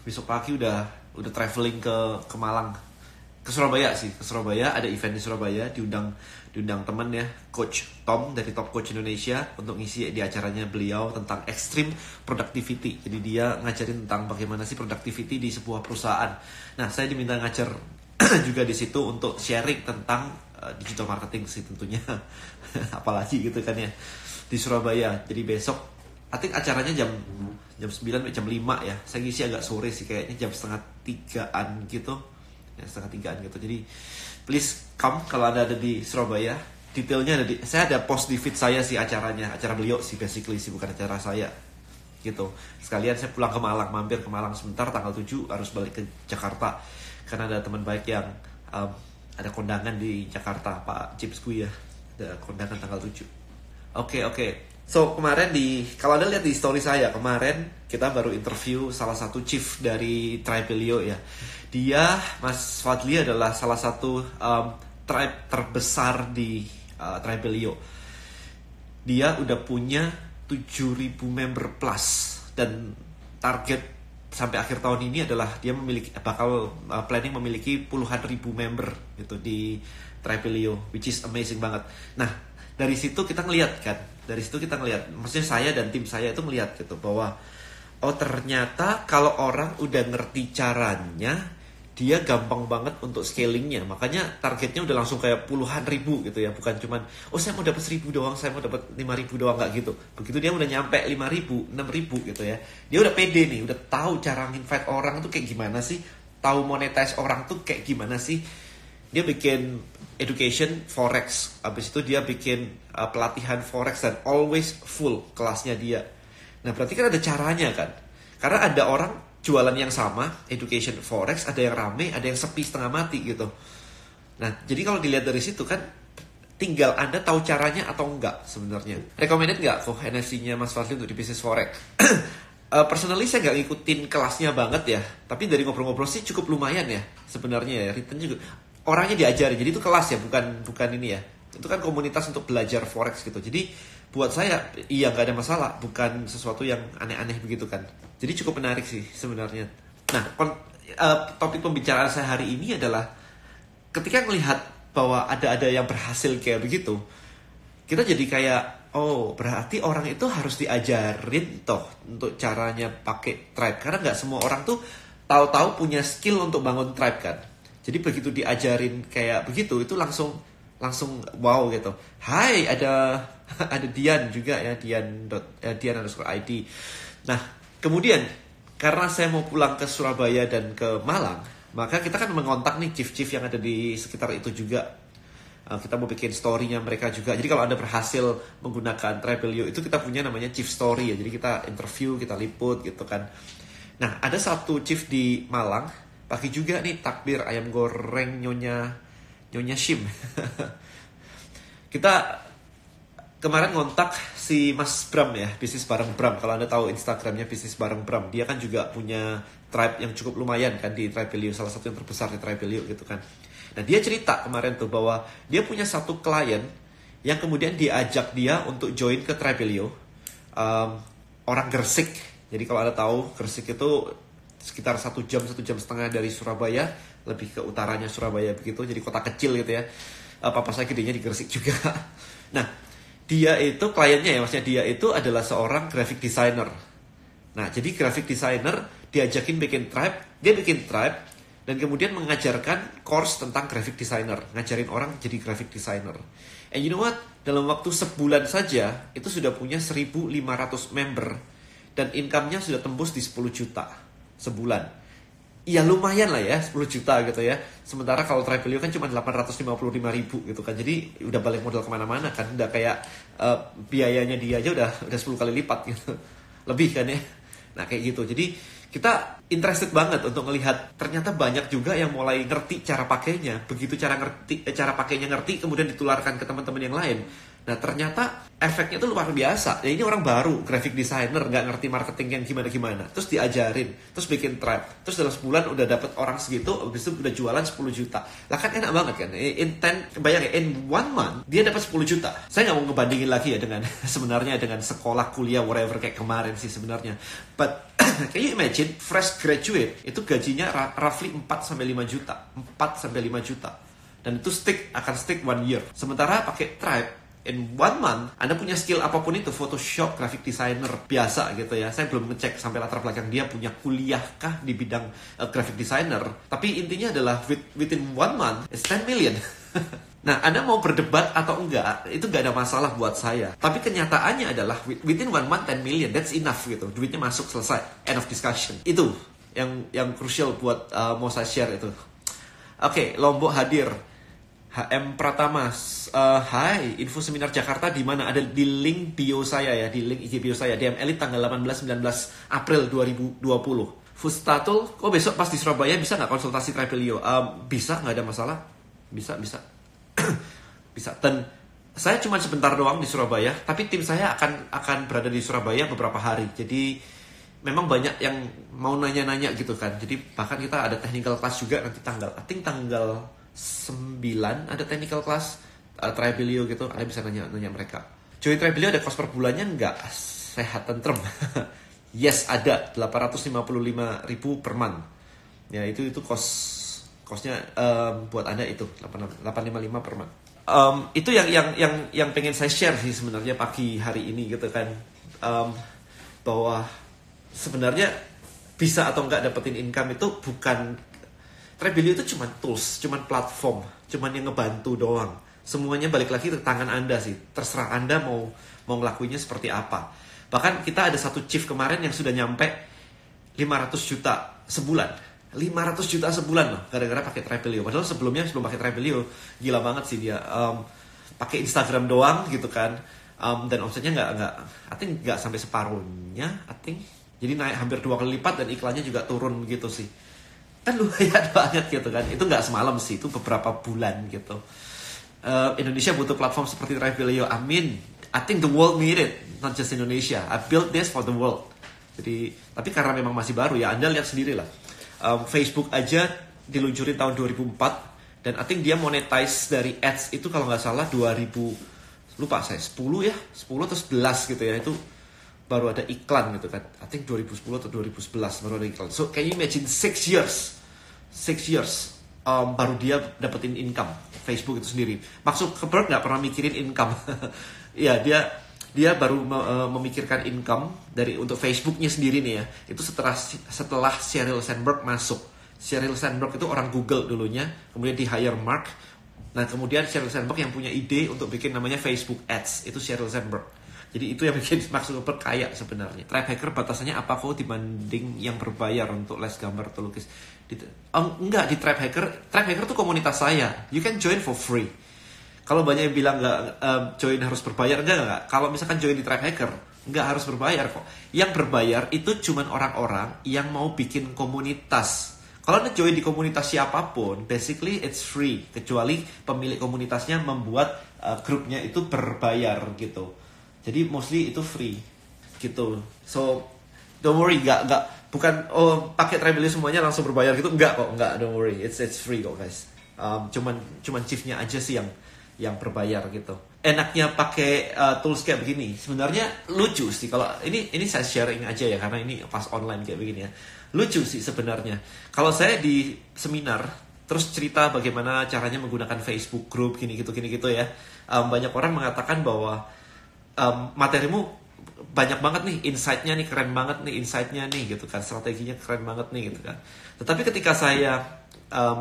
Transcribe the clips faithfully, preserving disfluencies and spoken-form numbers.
besok pagi udah udah traveling ke ke Malang, ke Surabaya sih, ke Surabaya, ada event di Surabaya, diundang diundang temen ya, Coach Tom dari Top Coach Indonesia untuk ngisi di acaranya beliau tentang extreme productivity. Jadi dia ngajarin tentang bagaimana sih productivity di sebuah perusahaan. Nah, saya diminta ngajar juga di situ untuk sharing tentang uh, digital marketing sih tentunya. Apalagi gitu kan ya, di Surabaya. Jadi besok I think acaranya jam jam sembilan jam lima ya. Saya ngisi agak sore sih, kayaknya jam setengah tigaan gitu. Ya, setengah tigaan gitu. Jadi please come kalau Anda ada di Surabaya. Detailnya ada di, saya ada post di feed saya sih acaranya, acara beliau sih basically sih, bukan acara saya gitu. Sekalian saya pulang ke Malang, mampir ke Malang sebentar, tanggal tujuh harus balik ke Jakarta karena ada teman baik yang um, ada kondangan di Jakarta, Pak Chips gue ya, ada kondangan tanggal tujuh. Oke okay, oke okay. So kemarin di, kalau Anda lihat di story saya kemarin, kita baru interview salah satu chief dari Tribelio ya. Dia, Mas Fadli, adalah salah satu um, tribe terbesar di uh, Tribelio. Dia udah punya tujuh ribu member plus, dan target sampai akhir tahun ini adalah dia memiliki bakal uh, planning memiliki puluhan ribu member gitu di Tribelio, which is amazing banget. Nah, dari situ kita ngelihat kan, dari situ kita ngelihat, maksudnya saya dan tim saya itu ngelihat gitu bahwa oh ternyata kalau orang udah ngerti caranya, dia gampang banget untuk scalingnya. Makanya targetnya udah langsung kayak puluhan ribu gitu ya, bukan cuman oh saya mau dapat seribu doang, saya mau dapat lima ribu doang, nggak gitu. Begitu dia udah nyampe lima ribu, enam ribu gitu ya, dia udah pede nih, udah tahu cara invite orang tuh kayak gimana sih, tahu monetize orang tuh kayak gimana sih. Dia bikin education forex, habis itu dia bikin uh, pelatihan forex, dan always full kelasnya dia. Nah berarti kan ada caranya kan, karena ada orang jualan yang sama, education forex, ada yang rame, ada yang sepi setengah mati gitu. Nah jadi kalau dilihat dari situ kan, tinggal Anda tahu caranya atau enggak sebenarnya. Recommended nggak kok N F C-nya Mas Fadli untuk di bisnis forex? Uh, personally saya nggak ngikutin kelasnya banget ya, tapi dari ngobrol-ngobrol sih cukup lumayan ya sebenarnya ya, return juga. Orangnya diajari, jadi itu kelas ya, bukan bukan ini ya. Itu kan komunitas untuk belajar forex gitu. Jadi buat saya iya nggak ada masalah, bukan sesuatu yang aneh-aneh begitu kan. Jadi cukup menarik sih sebenarnya. Nah, kon, uh, topik pembicaraan saya hari ini adalah ketika melihat bahwa ada-ada yang berhasil kayak begitu, kita jadi kayak oh berarti orang itu harus diajarin toh untuk caranya pakai tribe, karena nggak semua orang tuh tahu-tahu punya skill untuk bangun tribe kan. Jadi begitu diajarin kayak begitu, itu langsung langsung wow gitu. Hai, ada ada Dian juga ya, Dian dot eh, Dian underscore I D. Nah kemudian karena saya mau pulang ke Surabaya dan ke Malang, maka kita kan mengontak nih chief-chief yang ada di sekitar itu juga. Uh, kita mau bikin story-nya mereka juga. Jadi kalau Anda berhasil menggunakan Tribelio itu, kita punya namanya chief story ya. Jadi kita interview, kita liput gitu kan. Nah ada satu chief di Malang, pagi juga nih takbir ayam goreng nyonya nyonya Shim. Kita kemarin ngontak si Mas Bram ya, bisnis bareng Bram. Kalau Anda tahu Instagramnya bisnis bareng Bram, dia kan juga punya tribe yang cukup lumayan kan di Tribelio, salah satu yang terbesar di Tribelio gitu kan. Nah dia cerita kemarin tuh bahwa dia punya satu klien yang kemudian diajak dia untuk join ke Tribelio, um, orang Gresik. Jadi kalau Anda tahu Gresik itu sekitar satu jam, satu jam setengah dari Surabaya, lebih ke utaranya Surabaya begitu, jadi kota kecil gitu ya. Papa saya gedenya di Gresik juga. Nah, dia itu kliennya ya, maksudnya dia itu adalah seorang graphic designer. Nah, jadi graphic designer diajakin bikin tribe, dia bikin tribe, dan kemudian mengajarkan course tentang graphic designer, ngajarin orang jadi graphic designer. And you know what? Dalam waktu sebulan saja, itu sudah punya seribu lima ratus member, dan income-nya sudah tembus di sepuluh juta sebulan. Ya lumayan lah ya, sepuluh juta gitu ya. Sementara kalau Tribelio kan cuma delapan ratus lima puluh lima ribu gitu kan. Jadi udah balik modal kemana-mana kan. Udah kayak uh, biayanya dia aja udah udah sepuluh kali lipat gitu. Lebih kan ya. Nah kayak gitu. Jadi kita interested banget untuk melihat ternyata banyak juga yang mulai ngerti cara pakainya. Begitu cara ngerti eh, cara pakainya ngerti, kemudian ditularkan ke teman-teman yang lain. Nah ternyata efeknya tuh luar biasa. Ya ini orang baru, graphic designer, nggak ngerti marketing yang gimana-gimana. Terus diajarin, terus bikin tribe. Terus dalam sebulan udah dapet orang segitu, habis itu udah jualan sepuluh juta. Lah kan enak banget kan. In ten, bayangin, in one month dia dapat sepuluh juta. Saya nggak mau ngebandingin lagi ya dengan sebenarnya dengan sekolah, kuliah, whatever kayak kemarin sih sebenarnya. But can you imagine, fresh graduate itu gajinya roughly empat sampai lima juta. empat sampai lima juta. Dan itu stick, akan stick one year. Sementara pakai tribe, in one month, Anda punya skill apapun itu, Photoshop, graphic designer, biasa gitu ya. Saya belum ngecek sampai latar belakang dia punya kuliah kah di bidang uh, graphic designer. Tapi intinya adalah with, within one month, it's ten million. Nah, Anda mau berdebat atau enggak, itu gak ada masalah buat saya. Tapi kenyataannya adalah within one month, ten million, that's enough gitu. Duitnya masuk, selesai. End of discussion. Itu yang yang crucial buat uh, mau saya share itu. Oke, okay, Lombok hadir. H M Pratama, uh, hai, info seminar Jakarta di mana? Ada di link bio saya ya, di link I G bio saya, D M Elite tanggal delapan belas sembilan belas April dua ribu dua puluh. Fustatul, kok besok pas di Surabaya bisa nggak konsultasi Tribelio? Um, bisa, nggak ada masalah. Bisa, bisa. Bisa. Dan saya cuma sebentar doang di Surabaya, tapi tim saya akan akan berada di Surabaya beberapa hari. Jadi memang banyak yang mau nanya-nanya gitu kan. Jadi bahkan kita ada technical class juga nanti tanggal, I think tanggal sembilan ada technical class uh, Tribelio gitu. Anda bisa nanya-nanya mereka. Join Tribelio ada cost per bulannya nggak? Sehat tentrem. Yes, ada delapan ratus lima puluh lima ribu per month. Ya itu itu cost costnya um, buat Anda itu delapan ratus lima puluh lima per month. Um, itu yang yang yang yang pengen saya share sih sebenarnya pagi hari ini gitu kan. Um, bahwa sebenarnya bisa atau nggak dapetin income itu bukan, Tribelio itu cuma tools, cuma platform, cuma yang ngebantu doang. Semuanya balik lagi ke tangan Anda sih. Terserah Anda mau mau ngelakuinnya seperti apa. Bahkan kita ada satu chief kemarin yang sudah nyampe lima ratus juta sebulan. lima ratus juta sebulan loh, gara-gara pakai Tribelio. Padahal sebelumnya sebelum pakai Tribelio, gila banget sih dia. Um, pakai Instagram doang gitu kan. Um, dan omsetnya nggak nggak, I think nggak sampai separuhnya, I think. Jadi naik hampir dua kali lipat dan iklannya juga turun gitu sih. Kan lumayan banget gitu kan. Itu nggak semalam sih, itu beberapa bulan gitu. Uh, Indonesia butuh platform seperti Tribelio. Amin. I think the world need it, not just Indonesia. I built this for the world. Jadi, tapi karena memang masih baru ya, Anda lihat sendiri lah. Um, Facebook aja diluncurin tahun dua ribu empat dan I think dia monetize dari ads itu kalau nggak salah dua ribu, lupa saya, sepuluh ya, sepuluh atau sebelas gitu ya, itu baru ada iklan gitu kan. I think dua ribu sepuluh atau dua ribu sebelas baru ada iklan. So can you imagine six years, six years um, baru dia dapetin income. Facebook itu sendiri. Mark Zuckerberg nggak pernah mikirin income. Ya dia dia baru uh, memikirkan income dari untuk Facebooknya sendiri nih ya. Itu setelah setelah Sheryl Sandberg masuk. Sheryl Sandberg itu orang Google dulunya, kemudian di hire Mark. Nah kemudian Sheryl Sandberg yang punya ide untuk bikin namanya Facebook Ads, itu Sheryl Sandberg. Jadi itu yang bikin Mark Zuckerberg kaya sebenarnya. Tribe Hacker batasannya apa kok dibanding yang berbayar untuk les gambar atau lukis? Di, oh, enggak, di Tribe Hacker, Tribe Hacker tuh komunitas saya. You can join for free. Kalau banyak yang bilang nggak um, join harus berbayar, enggak, enggak. Kalau misalkan join di Tribe Hacker, nggak harus berbayar kok. Yang berbayar itu cuma orang-orang yang mau bikin komunitas. Kalau Anda join di komunitas siapapun, basically it's free. Kecuali pemilik komunitasnya membuat uh, grupnya itu berbayar gitu. Jadi mostly itu free gitu. So don't worry, nggak nggak bukan oh pakai Tribelio semuanya langsung berbayar gitu, enggak kok, enggak, don't worry, it's it's free kok guys. Um, cuman cuman chiefnya aja sih yang yang berbayar gitu. Enaknya pakai uh, tools kayak begini, sebenarnya lucu sih kalau ini ini saya sharing aja ya karena ini pas online kayak begini ya. Lucu sih sebenarnya. Kalau saya di seminar terus cerita bagaimana caranya menggunakan Facebook group gini gitu gini gitu ya. Um, banyak orang mengatakan bahwa um, materimu banyak banget nih, insight-nya nih keren banget nih, insight-nya nih gitu kan, strateginya keren banget nih gitu kan. Tetapi ketika saya um,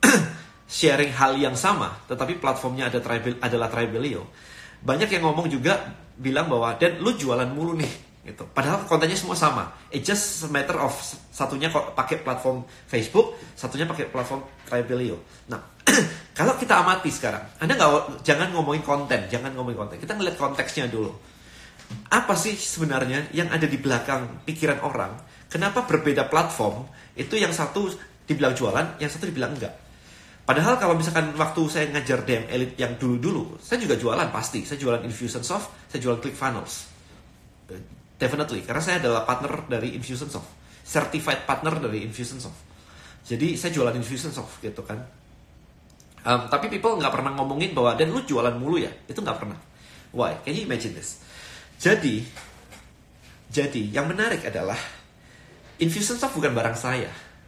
sharing hal yang sama, tetapi platformnya ada Tribel, adalah Tribelio, banyak yang ngomong juga bilang bahwa dan lu jualan mulu nih gitu. Padahal kontennya semua sama. It just a matter of satunya kok pakai platform Facebook, satunya pakai platform Tribelio. Nah, kalau kita amati sekarang, Anda nggak jangan ngomongin konten, jangan ngomongin konten. Kita ngeliat konteksnya dulu. Apa sih sebenarnya yang ada di belakang pikiran orang? Kenapa berbeda platform? Itu yang satu dibilang jualan, yang satu dibilang enggak. Padahal kalau misalkan waktu saya ngajar D M Elite yang dulu-dulu, saya juga jualan pasti. Saya jualan Infusionsoft, saya jualan ClickFunnels. Definitely, karena saya adalah partner dari Infusionsoft. Certified partner dari Infusionsoft. Jadi saya jualan Infusionsoft gitu kan. Um, tapi people nggak pernah ngomongin bahwa, dan lu jualan mulu ya? Itu nggak pernah. Why? Can you imagine this? Jadi, jadi yang menarik adalah Infusionsoft bukan barang saya.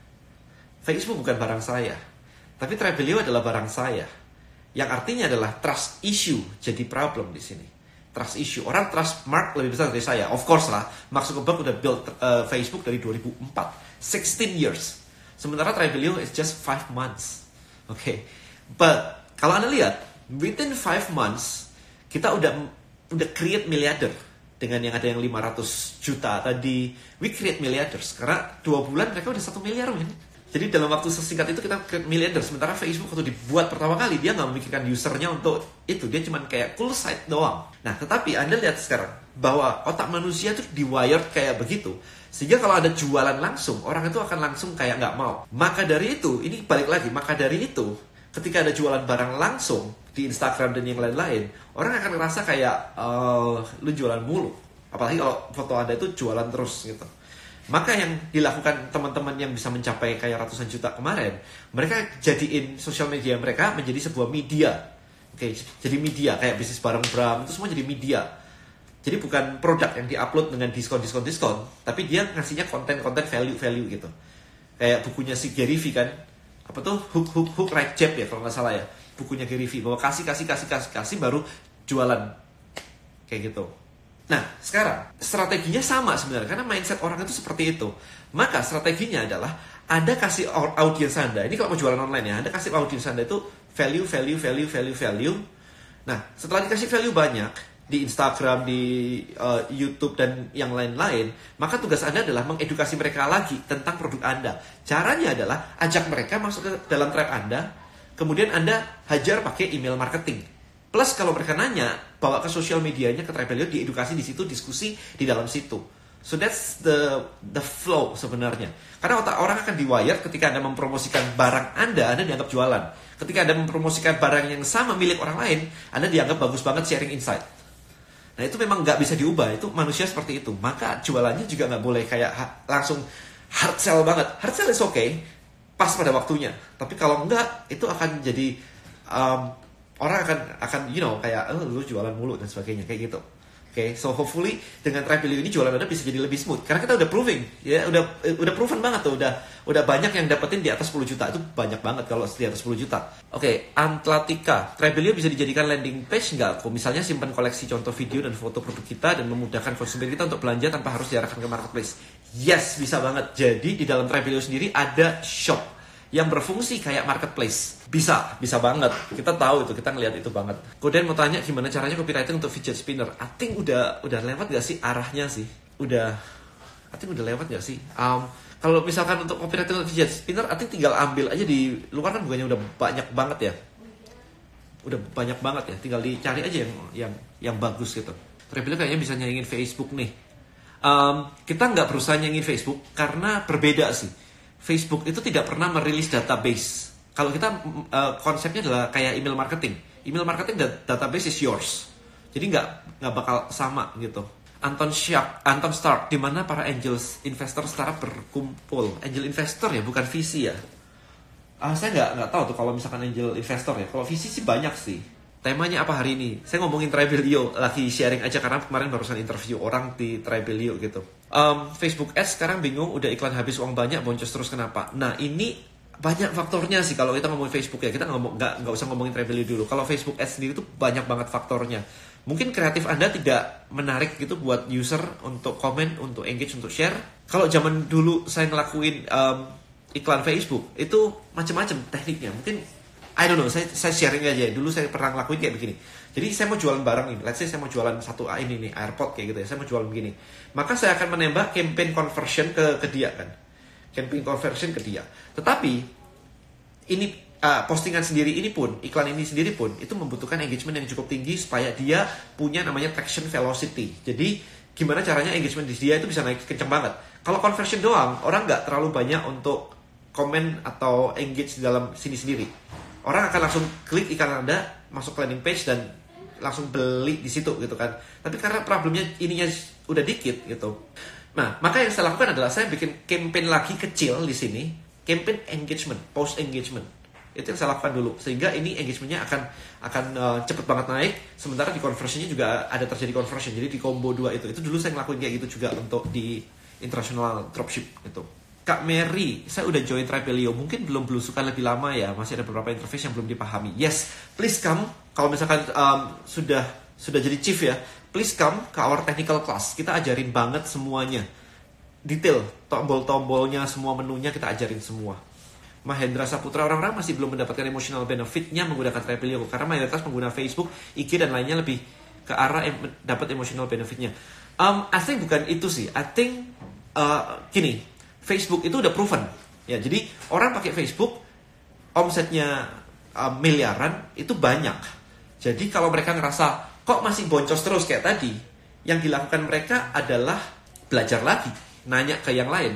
Facebook bukan barang saya. Tapi Trebelio adalah barang saya. Yang artinya adalah trust issue jadi problem di sini. Trust issue. Orang trust Mark lebih besar dari saya. Of course lah, Mark Zuckerberg udah build uh, Facebook dari dua ribu empat. sixteen years. Sementara Trebelio is just five months. Oke. Okay. But kalau Anda lihat, within five months kita udah udah create miliarder. Dengan yang ada yang lima ratus juta tadi, we create miliarders. Karena dua bulan mereka udah satu miliar, men. Jadi dalam waktu sesingkat itu kita create miliarder. Sementara Facebook waktu dibuat pertama kali, dia nggak memikirkan usernya untuk itu. Dia cuma kayak cool site doang. Nah, tetapi Anda lihat sekarang, bahwa otak manusia itu di-wired kayak begitu. Sehingga kalau ada jualan langsung, orang itu akan langsung kayak nggak mau. Maka dari itu, ini balik lagi, maka dari itu, ketika ada jualan barang langsung di Instagram dan yang lain-lain, orang akan ngerasa kayak, oh, lu jualan mulu. Apalagi kalau foto Anda itu jualan terus gitu. Maka yang dilakukan teman-teman yang bisa mencapai kayak ratusan juta kemarin, mereka jadiin sosial media mereka menjadi sebuah media. Oke, jadi media, kayak bisnis bareng Bram, itu semua jadi media. Jadi bukan produk yang diupload dengan diskon-diskon-diskon, tapi dia ngasihnya konten-konten value-value gitu. Kayak bukunya si Gary V kan, apa tuh, hook hook hook right jab ya kalau nggak salah ya, bukunya Gary V, bahwa kasih kasih kasih kasih kasih baru jualan kayak gitu. Nah sekarang strateginya sama sebenarnya, karena mindset orang itu seperti itu. Maka strateginya adalah Anda kasih audiens Anda, ini kalau mau jualan online ya, Anda kasih audiens Anda itu value value value value value. Nah setelah dikasih value banyak di Instagram, di uh, YouTube dan yang lain-lain, maka tugas Anda adalah mengedukasi mereka lagi tentang produk Anda. Caranya adalah ajak mereka masuk ke dalam trap Anda, kemudian Anda hajar pakai email marketing. Plus kalau mereka nanya, bawa ke sosial medianya, ke Trebelio, diedukasi di situ, diskusi di dalam situ. So that's the the flow sebenarnya. Karena otak orang akan di-wired ketika Anda mempromosikan barang Anda, Anda dianggap jualan. Ketika Anda mempromosikan barang yang sama milik orang lain, Anda dianggap bagus banget sharing insight. Nah itu memang nggak bisa diubah, itu manusia seperti itu. Maka jualannya juga nggak boleh kayak ha- langsung hard sell banget. Hard sell is okay, pas pada waktunya. Tapi kalau enggak, itu akan jadi um, orang akan akan you know kayak oh, lu jualan mulu dan sebagainya kayak gitu. Oke, okay, so hopefully dengan Trebelio ini jualan Anda bisa jadi lebih smooth. Karena kita udah proving, ya udah udah proven banget tuh, udah udah banyak yang dapetin di atas sepuluh juta. Itu banyak banget kalau di atas sepuluh juta. Oke, okay, Antlatika, Trebelio bisa dijadikan landing page nggak? Kok misalnya simpan koleksi contoh video dan foto produk kita dan memudahkan konsumen kita untuk belanja tanpa harus diarahkan ke marketplace. Yes, bisa banget. Jadi di dalam Trebelio sendiri ada shop yang berfungsi kayak marketplace. Bisa, bisa banget. Kita tahu itu, kita ngelihat itu banget. Kemudian mau tanya gimana caranya copywriting untuk fidget spinner. I think udah udah lewat gak sih arahnya sih? Udah, I think udah lewat gak sih? Um, kalau misalkan untuk copywriting untuk fidget spinner, I think tinggal ambil aja di luar kan bukannya udah banyak banget ya? Udah banyak banget ya, tinggal dicari aja yang yang yang bagus gitu. Trebelio kayaknya bisa nyaingin Facebook nih. Um, kita nggak berusaha nyaingin Facebook karena berbeda sih. Facebook itu tidak pernah merilis database. Kalau kita uh, konsepnya adalah kayak email marketing. Email marketing da- database is yours. Jadi nggak nggak bakal sama gitu. Anton Sharp, Anton Stark, di mana para angels investor startup berkumpul. Angel investor ya, bukan V C ya. Ah, saya nggak nggak tahu tuh kalau misalkan angel investor ya. Kalau V C sih banyak sih. Temanya apa hari ini? Saya ngomongin Trebelio, lagi sharing aja karena kemarin barusan interview orang di Trebelio gitu. Um, Facebook Ads sekarang bingung, udah iklan habis uang banyak, boncos terus kenapa? Nah ini banyak faktornya sih kalau kita ngomongin Facebook ya. Kita ngomong nggak nggak usah ngomongin Trebelio dulu. Kalau Facebook Ads sendiri tuh banyak banget faktornya. Mungkin kreatif Anda tidak menarik gitu buat user untuk komen, untuk engage, untuk share. Kalau zaman dulu saya ngelakuin um, iklan Facebook itu macam-macam tekniknya. Mungkin I don't know, saya, saya sharing aja. Dulu saya pernah ngelakuin kayak begini. Jadi saya mau jualan barang ini. Let's say saya mau jualan satu A ini nih, AirPod kayak gitu ya. Saya mau jualan begini. Maka saya akan menembak campaign conversion ke, ke dia kan. Campaign conversion ke dia. Tetapi ini uh, postingan sendiri ini pun, iklan ini sendiri pun, itu membutuhkan engagement yang cukup tinggi supaya dia punya namanya traction velocity. Jadi gimana caranya engagement di dia itu bisa naik kenceng banget. Kalau conversion doang, orang nggak terlalu banyak untuk komen atau engage di dalam sini sendiri. orang akan langsung klik iklan Anda, masuk ke landing page dan langsung beli di situ gitu kan. Tapi karena problemnya ininya udah dikit gitu. Nah, maka yang saya lakukan adalah saya bikin campaign lagi kecil di sini, campaign engagement, post engagement. Itu yang saya lakukan dulu, sehingga ini engagementnya akan akan uh, cepet banget naik. Sementara di conversionnya juga ada terjadi conversion. Jadi di combo dua itu, itu dulu saya ngelakuin kayak gitu juga untuk di international dropship gitu. Kak Mary, saya udah join Tribelio, mungkin belum belusukan lebih lama ya, masih ada beberapa interface yang belum dipahami. Yes, please come. Kalau misalkan um, sudah sudah jadi chief ya, please come ke our technical class. Kita ajarin banget semuanya, detail, tombol-tombolnya, semua menunya kita ajarin semua. Mahendra Saputra, orang-orang masih belum mendapatkan emotional benefitnya menggunakan Tribelio karena mayoritas pengguna Facebook, I G dan lainnya lebih ke arah em dapat emotional benefitnya. Um, I think bukan itu sih. I think uh, gini, Facebook itu udah proven. Ya, jadi orang pakai Facebook omsetnya uh, miliaran itu banyak. Jadi kalau mereka ngerasa kok masih boncos terus kayak tadi, yang dilakukan mereka adalah belajar lagi, nanya ke yang lain,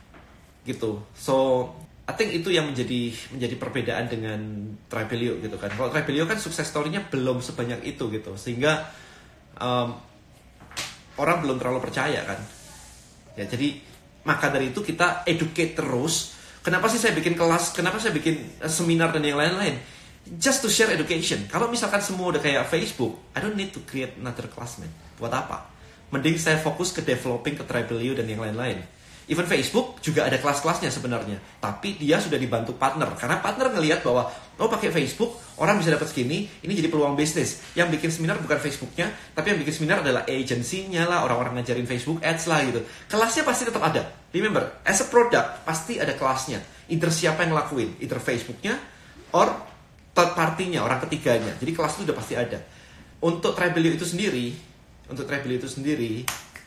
gitu. So I think itu yang menjadi menjadi perbedaan dengan Tribelio gitu kan. Kalau Tribelio kan sukses story-nya belum sebanyak itu gitu, sehingga um, orang belum terlalu percaya kan. Ya jadi maka dari itu kita educate terus. Kenapa sih saya bikin kelas? Kenapa saya bikin seminar dan yang lain-lain? Just to share education. Kalau misalkan semua udah kayak Facebook, I don't need to create another class, man. Buat apa? Mending saya fokus ke developing ke Tribelio dan yang lain-lain. Even Facebook juga ada kelas-kelasnya sebenarnya, tapi dia sudah dibantu partner karena partner ngelihat bahwa oh pakai Facebook orang bisa dapat segini, ini jadi peluang bisnis. Yang bikin seminar bukan Facebooknya, tapi yang bikin seminar adalah agensinya lah, orang-orang ngajarin Facebook Ads lah gitu. Kelasnya pasti tetap ada. Remember, as a product pasti ada kelasnya. Either siapa yang ngelakuin, either Facebooknya or third party-nya, orang ketiganya. Jadi kelas itu udah pasti ada. Untuk Tribelio itu sendiri, untuk Tribelio itu sendiri,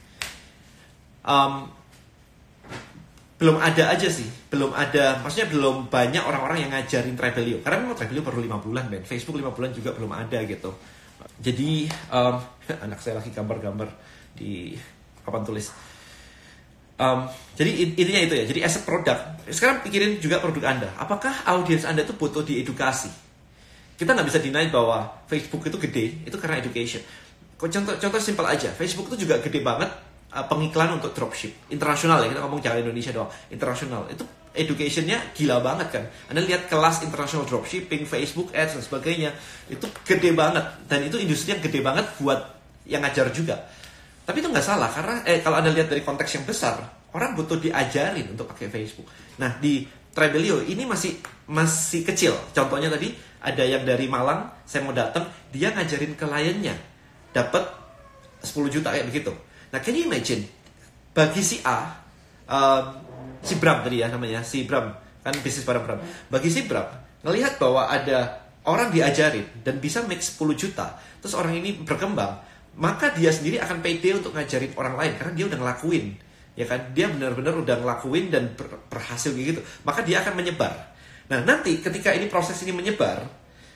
um, belum ada aja sih, belum ada, maksudnya belum banyak orang-orang yang ngajarin Tribelio. Karena memang Tribelio baru lima bulan, Ben. Facebook lima bulan juga belum ada gitu. Jadi, um, anak saya lagi gambar-gambar di papan tulis. Um, jadi intinya itu ya, jadi as a product. Sekarang pikirin juga produk Anda. Apakah audiens Anda itu butuh diedukasi? Kita nggak bisa deny bahwa Facebook itu gede, itu karena education. Contoh, contoh simpel aja, Facebook itu juga gede banget pengiklan untuk dropship internasional ya, kita ngomong jangan Indonesia doang, internasional itu educationnya gila banget kan. Anda lihat kelas international dropshipping, Facebook Ads dan sebagainya itu gede banget, dan itu industri yang gede banget buat yang ngajar juga. Tapi itu nggak salah karena eh kalau Anda lihat dari konteks yang besar, orang butuh diajarin untuk pakai Facebook. Nah di Tribelio ini masih masih kecil. Contohnya tadi ada yang dari Malang, saya mau datang, dia ngajarin kliennya dapat sepuluh juta kayak begitu. Nah, can you imagine, bagi si A, um, si Bram tadi ya namanya, si Bram, kan bisnis bareng Bram. Bagi si Bram, ngelihat bahwa ada orang diajarin dan bisa make sepuluh juta, terus orang ini berkembang, maka dia sendiri akan pede untuk ngajarin orang lain, karena dia udah ngelakuin. Ya kan, dia benar-benar udah ngelakuin dan ber berhasil gitu. Maka dia akan menyebar. Nah, nanti ketika ini proses ini menyebar,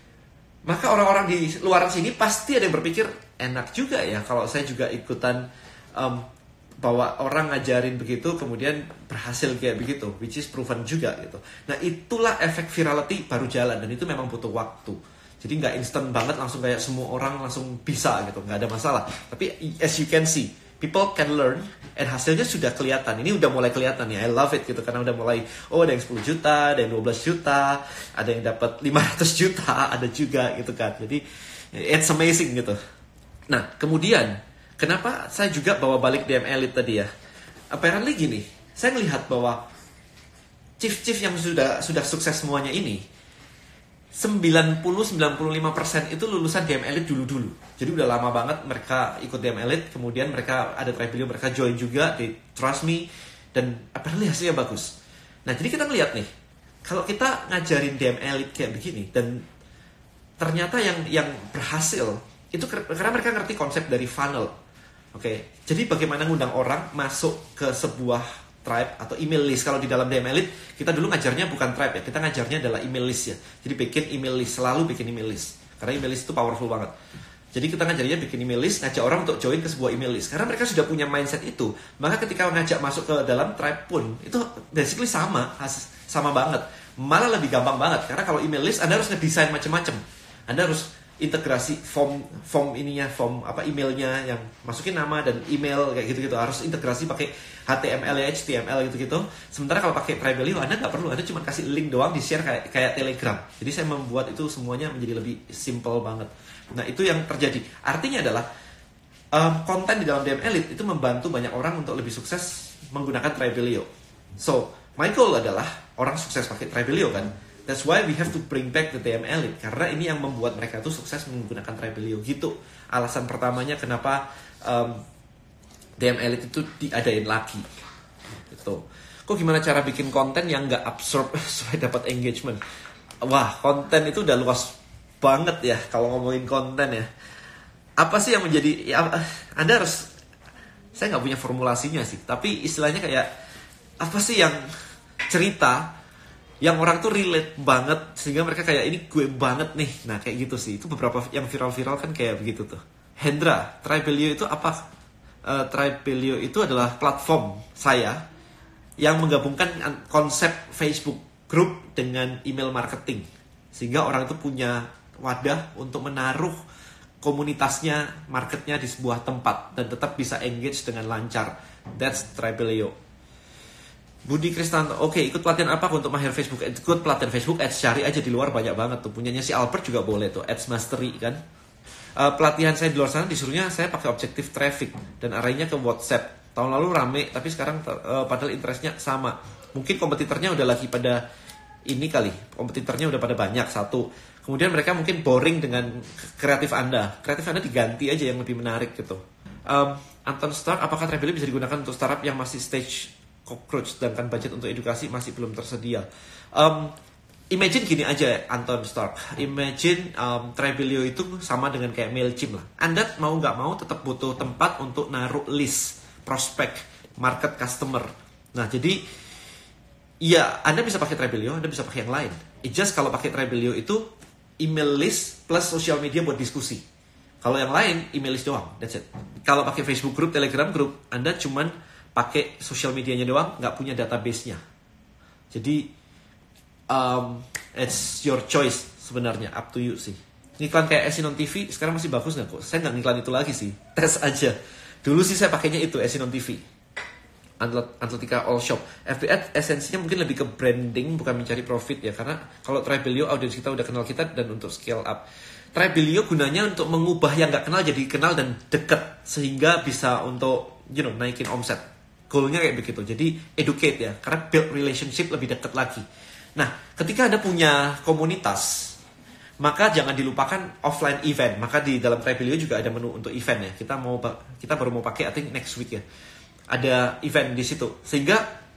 maka orang-orang di luar sini pasti ada yang berpikir, enak juga ya kalau saya juga ikutan Um, bahwa orang ngajarin begitu kemudian berhasil kayak begitu, which is proven juga gitu. Nah itulah efek virality baru jalan, dan itu memang butuh waktu. Jadi nggak instan banget langsung kayak semua orang langsung bisa gitu, nggak ada masalah. Tapi as you can see, people can learn, and hasilnya sudah kelihatan. Ini udah mulai kelihatan ya, I love it gitu, karena udah mulai, oh ada yang sepuluh juta, ada yang dua belas juta, ada yang dapat lima ratus juta, ada juga gitu kan. Jadi it's amazing gitu. Nah kemudian kenapa saya juga bawa balik D M Elite tadi ya? Apparently gini, saya melihat bahwa chief-chief yang sudah sudah sukses semuanya ini, sembilan puluh sampai sembilan puluh lima persen itu lulusan D M Elite dulu-dulu. Jadi udah lama banget mereka ikut D M Elite, kemudian mereka ada Tribelio, mereka join juga, they trust me, dan apparently hasilnya bagus. Nah jadi kita ngeliat nih, kalau kita ngajarin D M Elite kayak begini, dan ternyata yang yang berhasil, itu karena mereka ngerti konsep dari funnel. Oke, okay. Jadi bagaimana ngundang orang masuk ke sebuah tribe atau email list. Kalau di dalam D M Elite, kita dulu ngajarnya bukan tribe ya, kita ngajarnya adalah email list ya. Jadi bikin email list, selalu bikin email list. Karena email list itu powerful banget. Jadi kita ngajarnya bikin email list, ngajak orang untuk join ke sebuah email list. Karena mereka sudah punya mindset itu, maka ketika ngajak masuk ke dalam tribe pun, itu basically sama, sama banget. malah lebih gampang banget. Karena kalau email list Anda harus ngedesain macam-macam. Anda harus integrasi form form ininya, form apa emailnya yang masukin nama dan email kayak gitu-gitu. Harus integrasi pakai H T M L ya, H T M L gitu-gitu. Sementara kalau pakai Tribelio Anda nggak perlu, Anda cuma kasih link doang di share kayak kayak Telegram. Jadi saya membuat itu semuanya menjadi lebih simple banget. Nah, itu yang terjadi. Artinya adalah um, konten di dalam D M Elite itu membantu banyak orang untuk lebih sukses menggunakan Tribelio. So, my goal adalah orang sukses pakai Tribelio kan. That's why we have to bring back the D M Elite. Karena ini yang membuat mereka tuh sukses menggunakan Tribelio gitu. Alasan pertamanya kenapa um, D M Elite itu diadain lagi. Gitu. Kok gimana cara bikin konten yang nggak absorb supaya dapat engagement? Wah, konten itu udah luas banget ya kalau ngomongin konten ya. Apa sih yang menjadi... Ya, Anda harus... Saya nggak punya formulasinya sih. Tapi istilahnya kayak... Apa sih yang cerita... yang orang tuh relate banget sehingga mereka kayak ini gue banget nih. Nah kayak gitu sih. Itu beberapa yang viral-viral kan kayak begitu tuh. Hendra, Tribelio itu apa? Uh, Tribelio itu adalah platform saya yang menggabungkan konsep Facebook Group dengan email marketing. Sehingga orang itu punya wadah untuk menaruh komunitasnya, marketnya di sebuah tempat dan tetap bisa engage dengan lancar. That's Tribelio. Budi Kristanto, oke, okay, ikut pelatihan apa untuk mahir Facebook? Ikut pelatihan Facebook Ads, cari aja di luar banyak banget tuh. Punyanya si Albert juga boleh tuh, Ads Mastery kan. Uh, pelatihan saya di luar sana disuruhnya saya pakai objektif traffic dan arahnya ke WhatsApp. Tahun lalu rame, tapi sekarang uh, padahal interestnya sama. Mungkin kompetitornya udah lagi pada ini kali, kompetitornya udah pada banyak satu. Kemudian mereka mungkin boring dengan kreatif Anda. Kreatif Anda diganti aja yang lebih menarik gitu. Um, Anton Stark, apakah Tribelio bisa digunakan untuk startup yang masih stage cockroach, sedangkan budget untuk edukasi masih belum tersedia? Um, imagine gini aja Anton Stark, imagine um, Tribelio itu sama dengan kayak MailChimp lah. Anda mau nggak mau tetap butuh tempat untuk naruh list, prospek, market, customer. Nah jadi ya Anda bisa pakai Tribelio, Anda bisa pakai yang lain. It just kalau pakai Tribelio itu email list plus social media buat diskusi. Kalau yang lain email list doang, that's it. Kalau pakai Facebook group, Telegram group, Anda cuman pakai sosial medianya doang, nggak punya database-nya. Jadi, um, it's your choice sebenarnya, up to you sih. Ngiklan kayak Esinon T V, sekarang masih bagus nggak kok? Saya nggak ngiklan itu lagi sih, tes aja. Dulu sih saya pakainya itu, Esinon T V. Atletica All Shop. F B Ads esensinya mungkin lebih ke branding, bukan mencari profit ya. Karena kalau Tribelio, audiens kita udah kenal kita dan untuk scale up. Tribelio gunanya untuk mengubah yang nggak kenal jadi kenal dan deket. Sehingga bisa untuk, you know, naikin omset. Goalnya kayak begitu, jadi educate ya, karena build relationship lebih dekat lagi. Nah, ketika Anda punya komunitas, maka jangan dilupakan offline event. Maka di dalam Tribelio juga ada menu untuk event ya. Kita mau kita baru mau pakai, I think next week ya. Ada event di situ, sehingga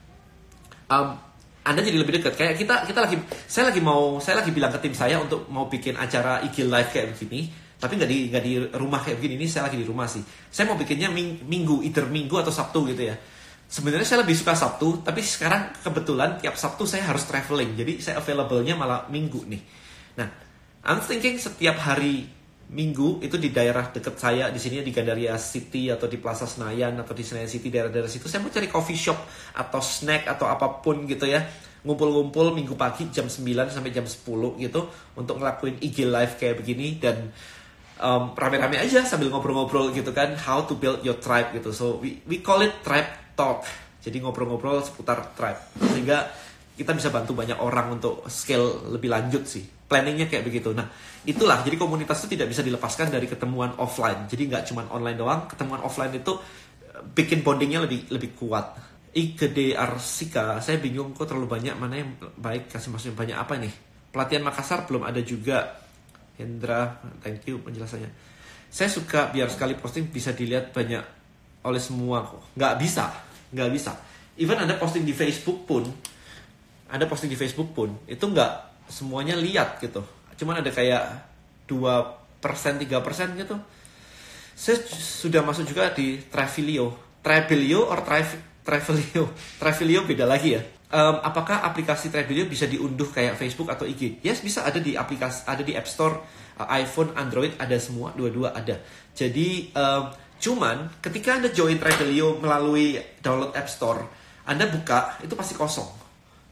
um, Anda jadi lebih dekat. Kayak kita kita lagi, saya lagi mau, saya lagi bilang ke tim saya untuk mau bikin acara I G live kayak begini. Tapi nggak di nggak di rumah kayak begini. Ini saya lagi di rumah sih. Saya mau bikinnya ming, minggu, either minggu atau Sabtu gitu ya. Sebenarnya saya lebih suka Sabtu, tapi sekarang kebetulan tiap Sabtu saya harus traveling, jadi saya available-nya malah Minggu nih. Nah, I'm thinking setiap hari Minggu itu di daerah dekat saya, di sini di Gandaria City atau di Plaza Senayan atau di Senayan City, daerah-daerah situ, saya mau cari coffee shop atau snack atau apapun gitu ya. Ngumpul-ngumpul Minggu pagi jam sembilan sampai jam sepuluh gitu untuk ngelakuin I G live kayak begini dan um, rame-rame aja sambil ngobrol-ngobrol gitu kan, how to build your tribe gitu. So we we call it tribe talk. Jadi ngobrol-ngobrol seputar tribe. Sehingga kita bisa bantu banyak orang untuk scale lebih lanjut sih. Planningnya kayak begitu. Nah, itulah. Jadi komunitas itu tidak bisa dilepaskan dari ketemuan offline. Jadi nggak cuma online doang. Ketemuan offline itu bikin bondingnya lebih lebih kuat. Igede Arsika, saya bingung kok terlalu banyak, mana yang baik, kasih maksudnya banyak apa nih. Pelatihan Makassar belum ada juga. Hendra, thank you penjelasannya. Saya suka biar sekali posting bisa dilihat banyak oleh semua kok. Nggak bisa, nggak bisa. Even Anda posting di Facebook pun, Anda posting di Facebook pun, itu nggak semuanya lihat gitu. Cuman ada kayak dua persen, tiga persen gitu. Saya sudah masuk juga di Tribelio. Tribelio or Tribelio? Tribelio beda lagi ya. Um, apakah aplikasi Tribelio bisa diunduh kayak Facebook atau I G? Yes, bisa, ada di aplikasi, ada di App Store, uh, iPhone, Android, ada semua, dua-dua ada. Jadi, um, cuman ketika Anda join Tribelio melalui download App Store, Anda buka, itu pasti kosong.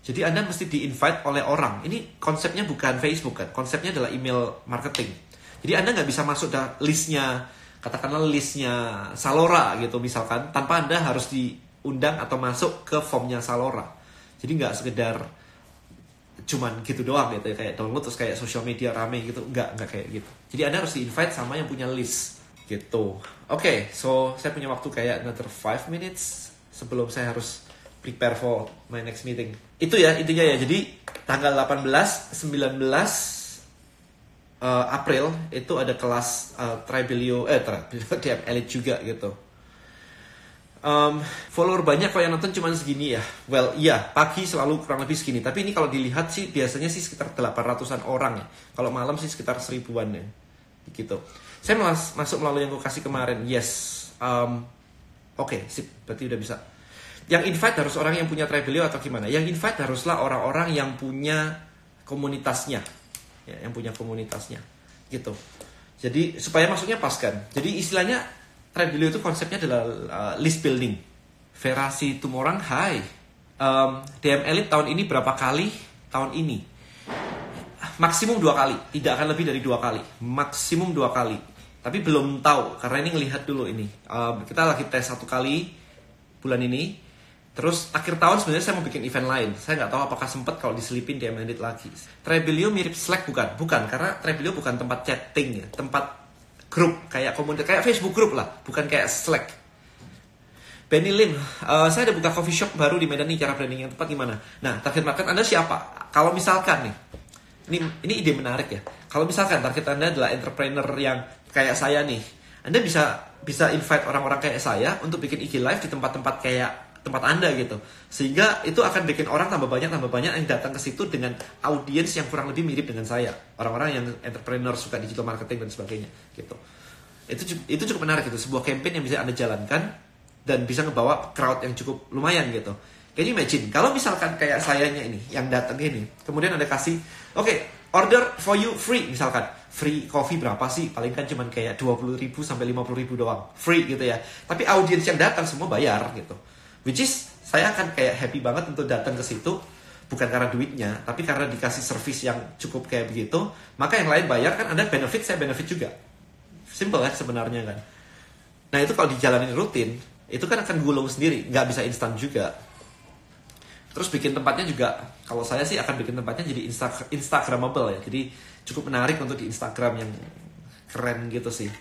Jadi Anda mesti di-invite oleh orang. Ini konsepnya bukan Facebook kan, konsepnya adalah email marketing. Jadi Anda nggak bisa masuk dalam listnya, katakanlah listnya Salora gitu misalkan, tanpa Anda harus diundang atau masuk ke formnya Salora. Jadi nggak sekedar cuman gitu doang gitu, kayak download terus kayak social media rame gitu, nggak, nggak kayak gitu. Jadi Anda harus di-invite sama yang punya list gitu. Oke, okay, so saya punya waktu kayak another five minutes sebelum saya harus prepare for my next meeting. Itu ya intinya ya. Jadi tanggal delapan belas, sembilan belas uh, April itu ada kelas uh, Tribelio eh Tribelio D M Elite juga gitu. Um, follower banyak kalau yang nonton cuma segini ya. Well, iya, pagi selalu kurang lebih segini. Tapi ini kalau dilihat sih biasanya sih sekitar delapan ratusan orang ya. Kalau malam sih sekitar seribuan ya. Gitu. Saya mas masuk melalui yang gue kasih kemarin. Yes. Um, Oke, okay, sip. Berarti udah bisa. Yang invite harus orang yang punya Tribelio atau gimana? Yang invite haruslah orang-orang yang punya komunitasnya. Ya, yang punya komunitasnya. Gitu. Jadi supaya masuknya pas kan. Jadi istilahnya Tribelio itu konsepnya adalah uh, list building. Verasi Tumorang, hai. Um, D M Elite tahun ini berapa kali? Tahun ini maksimum dua kali, tidak akan lebih dari dua kali. Maksimum dua kali. Tapi belum tahu karena ini ngelihat dulu ini. Um, kita lagi tes satu kali bulan ini. Terus akhir tahun sebenarnya saya mau bikin event lain. Saya nggak tahu apakah sempat kalau diselipin D M Elite lagi. Tribelio mirip Slack bukan? Bukan, karena Tribelio bukan tempat chatting ya, tempat grup kayak komunitas, kayak Facebook grup lah, bukan kayak Slack. Benny Lim, uh, saya ada buka coffee shop baru di Medan nih, cara branding yang tepat gimana? Nah, target market Anda siapa? Kalau misalkan nih, ini ini ide menarik ya. Kalau misalkan target Anda adalah entrepreneur yang kayak saya nih, Anda bisa bisa invite orang-orang kayak saya untuk bikin I G live di tempat-tempat kayak tempat Anda gitu. Sehingga itu akan bikin orang tambah banyak tambah banyak yang datang ke situ dengan audiens yang kurang lebih mirip dengan saya. Orang-orang yang entrepreneur, suka digital marketing dan sebagainya gitu. Itu itu cukup menarik gitu, sebuah campaign yang bisa Anda jalankan dan bisa ngebawa crowd yang cukup lumayan gitu. Can you imagine kalau misalkan kayak sayanya ini yang datang ini, kemudian Anda kasih, oke, okay, order for you free misalkan. Free coffee berapa sih? Paling kan cuman kayak dua puluh ribu sampai lima puluh ribu doang. Free gitu ya. Tapi audiens yang datang semua bayar gitu. Which is, saya akan kayak happy banget untuk datang ke situ, bukan karena duitnya, tapi karena dikasih service yang cukup kayak begitu, maka yang lain bayar kan, Anda benefit, saya benefit juga. Simple kan sebenarnya kan. Nah itu kalau dijalanin rutin, itu kan akan gulung sendiri, nggak bisa instan juga. Terus bikin tempatnya juga, kalau saya sih akan bikin tempatnya jadi insta- instagramable ya, jadi cukup menarik untuk di Instagram yang keren gitu sih.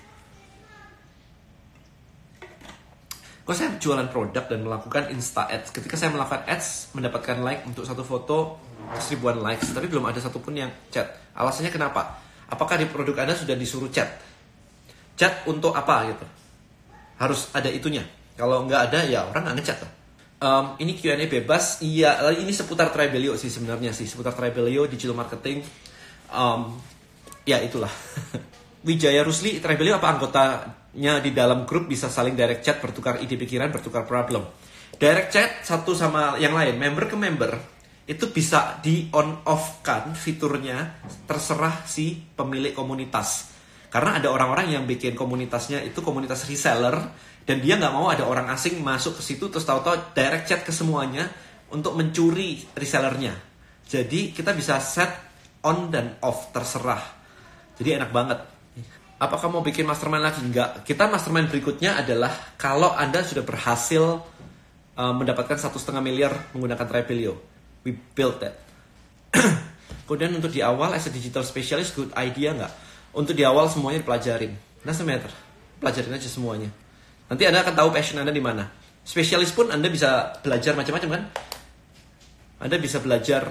Kalau saya jualan produk dan melakukan Insta Ads, ketika saya melakukan ads, mendapatkan like untuk satu foto, seribuan likes, tapi belum ada satupun yang chat. Alasannya kenapa? Apakah di produk Anda sudah disuruh chat? Chat untuk apa gitu? Harus ada itunya. Kalau nggak ada, ya orang nggak ngechat lah. Um, ini Q and A bebas. Iya, ini seputar Tribelio sih sebenarnya sih. Seputar Tribelio, digital marketing. Um, ya itulah. Wijaya Rusli, Tribelio apa anggotanya di dalam grup bisa saling direct chat, bertukar ide pikiran, bertukar problem. Direct chat satu sama yang lain, member ke member, itu bisa di on off kan fiturnya, terserah si pemilik komunitas. Karena ada orang-orang yang bikin komunitasnya itu komunitas reseller, dan dia nggak mau ada orang asing masuk ke situ terus tahu-tahu direct chat ke semuanya untuk mencuri resellernya. Jadi kita bisa set on dan off, terserah. Jadi enak banget. Apakah mau bikin mastermind lagi? Enggak. Kita mastermind berikutnya adalah kalau Anda sudah berhasil uh, mendapatkan satu setengah miliar menggunakan Tribelio. We built that. Kemudian untuk di awal as a digital specialist, good idea nggak? Untuk di awal semuanya dipelajarin. Doesn't matter. Pelajarin aja semuanya. Nanti Anda akan tahu passion Anda di mana. Spesialis pun Anda bisa belajar macam-macam kan? Anda bisa belajar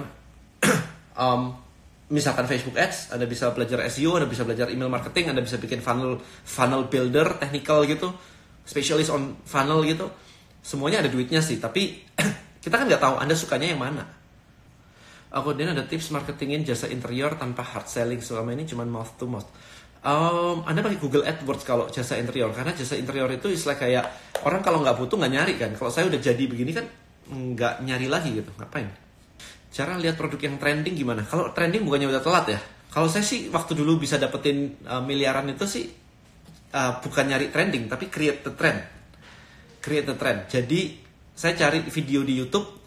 um, misalkan Facebook Ads, Anda bisa belajar S E O, Anda bisa belajar email marketing, Anda bisa bikin funnel funnel builder, technical gitu, specialist on funnel gitu. Semuanya ada duitnya sih, tapi kita kan nggak tahu Anda sukanya yang mana. Kemudian ada tips marketingin jasa interior tanpa hard selling, selama ini cuma mouth to mouth. Um, anda pakai Google AdWords kalau jasa interior, karena jasa interior itu istilah kayak orang kalau nggak butuh nggak nyari kan. Kalau saya udah jadi begini kan nggak nyari lagi gitu, ngapain? Cara lihat produk yang trending gimana? Kalau trending bukannya udah telat ya? Kalau saya sih waktu dulu bisa dapetin uh, miliaran itu sih uh, bukan nyari trending, tapi create the trend. Create the trend. Jadi saya cari video di YouTube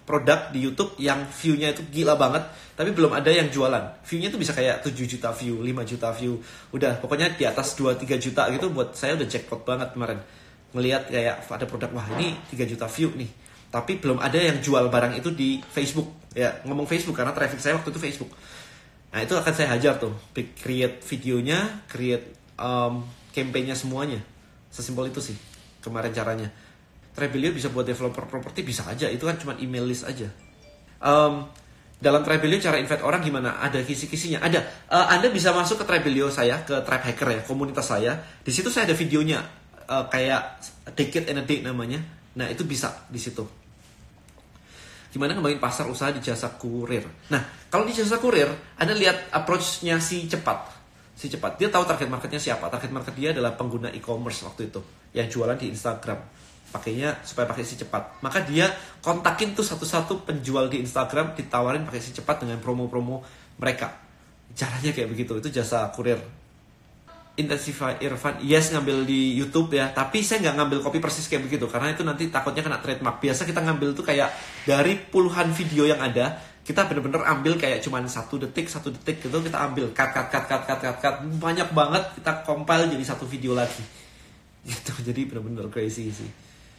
produk di YouTube yang view-nya itu gila banget, tapi belum ada yang jualan. View-nya itu bisa kayak tujuh juta view, lima juta view. Udah, pokoknya di atas dua tiga juta gitu, buat saya udah jackpot banget kemarin. Ngelihat kayak ada produk, wah ini tiga juta view nih. Tapi belum ada yang jual barang itu di Facebook. Ya, ngomong Facebook karena traffic saya waktu itu Facebook. Nah, itu akan saya hajar tuh. Create videonya, create um, campaign-nya semuanya. Sesimpel itu sih kemarin caranya. Trebelio bisa buat developer properti, bisa aja. Itu kan cuma email list aja. Um, dalam Trebelio cara invite orang gimana? Ada kisi-kisinya. Ada. Uh, Anda bisa masuk ke Trebelio saya, ke Tribe Hacker ya, komunitas saya. Di situ saya ada videonya. Uh, kayak Decade and a Day namanya. Nah, itu bisa di situ. Gimana ngembangin pasar usaha di jasa kurir. Nah, kalau di jasa kurir, Anda lihat approach-nya si Cepat. Si Cepat, dia tahu target marketnya siapa. Target market dia adalah pengguna e-commerce waktu itu. Yang jualan di Instagram. Pakainya supaya pakai si Cepat. Maka dia kontakin tuh satu-satu penjual di Instagram, ditawarin pakai si Cepat dengan promo-promo mereka. Caranya kayak begitu, itu jasa kurir. Intensify Irfan, yes ngambil di YouTube ya, tapi saya nggak ngambil copy persis kayak begitu karena itu nanti takutnya kena trademark. Biasa kita ngambil tuh kayak dari puluhan video yang ada, kita bener-bener ambil kayak cuman satu detik satu detik gitu, kita ambil cut cut cut cut cut cut cut banyak banget, kita compile jadi satu video lagi gitu. Jadi bener-bener crazy sih.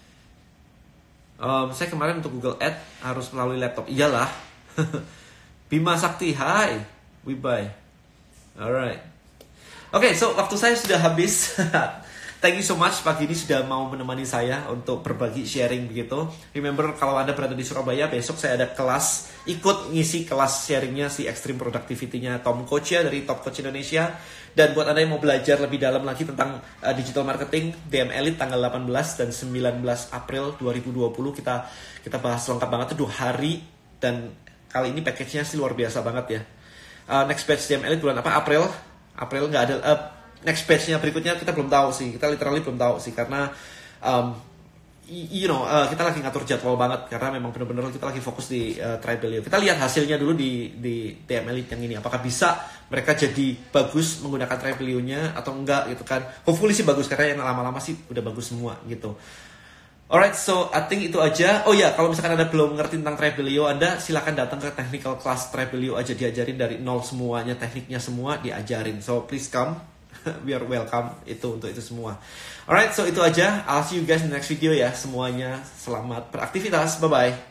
Um, saya kemarin untuk Google Ads harus melalui laptop. Iyalah. Bima Sakti, hi, we bye. Alright. Oke, okay, so waktu saya sudah habis. Thank you so much pagi ini sudah mau menemani saya untuk berbagi sharing begitu. Remember kalau Anda berada di Surabaya, besok saya ada kelas, ikut ngisi kelas sharingnya si Extreme Productivity-nya Tom Coach ya dari Top Coach Indonesia. Dan buat Anda yang mau belajar lebih dalam lagi tentang uh, digital marketing, D M Elite tanggal delapan belas dan sembilan belas April dua ribu dua puluh kita kita bahas lengkap banget tuh dua hari, dan kali ini package-nya sih luar biasa banget ya. Uh, next batch D M Elite bulan apa? April. April nggak ada. Uh, next batch-nya berikutnya kita belum tahu sih. Kita literally belum tahu sih karena um, you know uh, kita lagi ngatur jadwal banget karena memang benar-benar kita lagi fokus di uh, Trebelio. Kita lihat hasilnya dulu di di D M Elite yang ini. Apakah bisa mereka jadi bagus menggunakan Trebelio-nya atau enggak gitu kan? Hopefully sih bagus karena yang lama-lama sih udah bagus semua gitu. Alright, so I think itu aja. Oh ya, yeah, kalau misalkan Anda belum ngerti tentang Trebelio, Anda silakan datang ke technical class Trebelio aja, diajarin dari nol semuanya, tekniknya semua diajarin. So please come, we are welcome itu untuk itu semua. Alright, so itu aja. I'll see you guys in the next video ya. Semuanya selamat beraktivitas. Bye bye.